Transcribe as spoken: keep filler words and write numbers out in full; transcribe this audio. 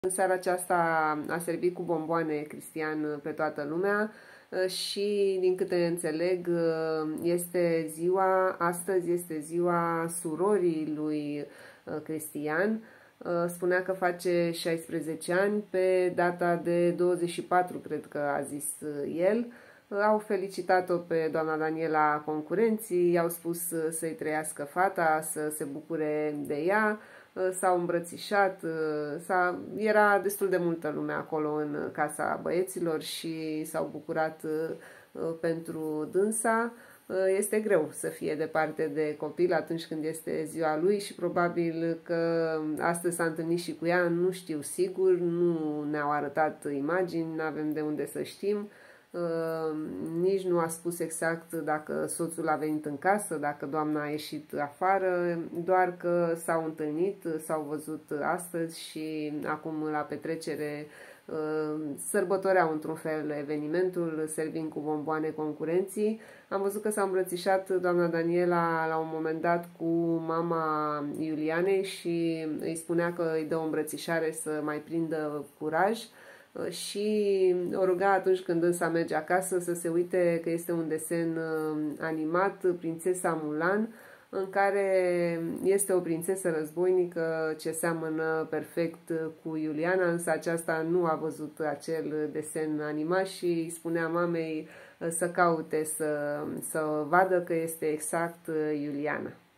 În seara aceasta a servit cu bomboane Cristian pe toată lumea și, din câte înțeleg, este ziua, astăzi este ziua surorii lui Cristian. Spunea că face șaisprezece ani, pe data de douăzeci și patru, cred că a zis el. Au felicitat-o pe doamna Daniela concurenții, i-au spus să-i trăiască fata, să se bucure de ea, s-au îmbrățișat, era destul de multă lume acolo în casa băieților și s-au bucurat pentru dânsa. Este greu să fie departe de copil atunci când este ziua lui și probabil că astăzi s-a întâlnit și cu ea, nu știu sigur, nu ne-au arătat imagini, nu avem de unde să știm. Uh, nici nu a spus exact dacă soțul a venit în casă, dacă doamna a ieșit afară, doar că s-au întâlnit, s-au văzut astăzi și acum la petrecere uh, sărbătoreau într-un fel evenimentul, servind cu bomboane concurenții. Am văzut că s-a îmbrățișat doamna Daniela la un moment dat cu mama Iulianei și îi spunea că îi dă o îmbrățișare să mai prindă curaj. Și o ruga atunci când însă merge acasă să se uite că este un desen animat, Prințesa Mulan, în care este o prințesă războinică ce seamănă perfect cu Iuliana, însă aceasta nu a văzut acel desen animat și îi spunea mamei să caute, să, să vadă că este exact Iuliana.